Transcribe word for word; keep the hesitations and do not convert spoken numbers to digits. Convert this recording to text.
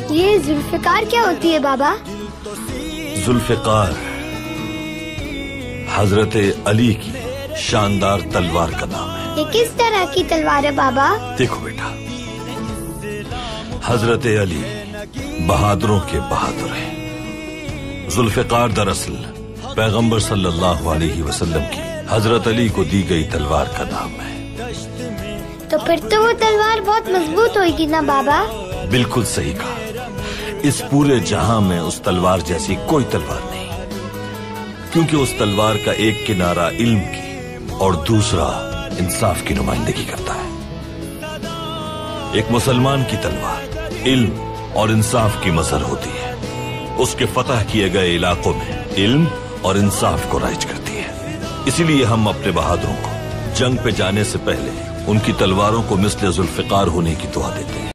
ये जुल्फ़िकार क्या होती है बाबा? जुल्फ़िकार हजरत अली की शानदार तलवार का नाम है। ये किस तरह की तलवार है बाबा? देखो बेटा, हजरत अली बहादुरों के बहादुर हैं। जुल्फ़िकार दरअसल पैगंबर सल्लल्लाहु अलैहि वसल्लम की हजरत अली को दी गई तलवार का नाम है। तो फिर तो वो तलवार बहुत मजबूत होगी ना बाबा? बिल्कुल सही कहा। इस पूरे जहां में उस तलवार जैसी कोई तलवार नहीं, क्योंकि उस तलवार का एक किनारा इल्म की और दूसरा इंसाफ की नुमाइंदगी करता है। एक मुसलमान की तलवार इल्म और इंसाफ की मजहर होती है। उसके फतह किए गए इलाकों में इल्म और इंसाफ को राइज करती है। इसीलिए हम अपने बहादुरों को जंग पे जाने से पहले उनकी तलवारों को मिस्ले जुल्फ़िकार होने की दुआ देते हैं।